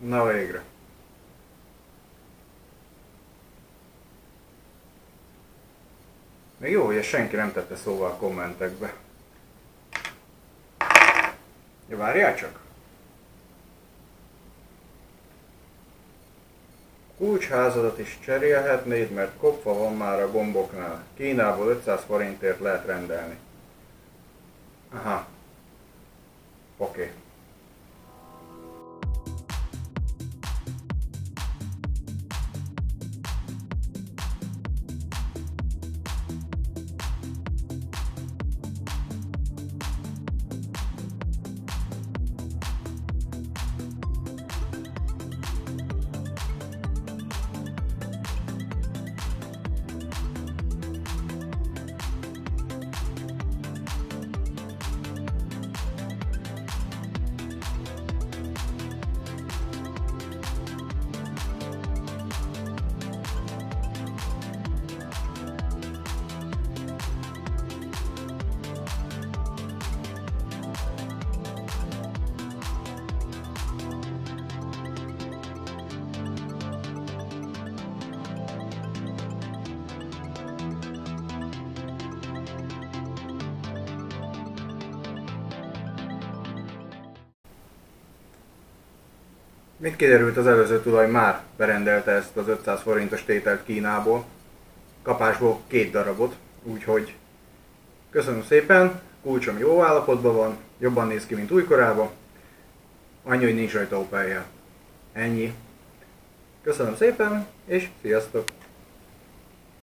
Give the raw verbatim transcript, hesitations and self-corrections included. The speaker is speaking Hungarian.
Na végre. Még jó, hogy ezt senki nem tette szóval a kommentekbe. Ja, várjál csak! Kulcsházadat is cserélhetnéd, mert kopva van már a gomboknál. Kínából ötszáz forintért lehet rendelni. Aha. Oké. Okay. Mit kiderült, az előző tulaj már berendelte ezt az ötszáz forintos tételt Kínából. Kapásból két darabot, úgyhogy köszönöm szépen, kulcsom jó állapotban van, jobban néz ki, mint újkorában. Annyi, hogy nincs rajta Opel-jel. Ennyi. Köszönöm szépen, és sziasztok!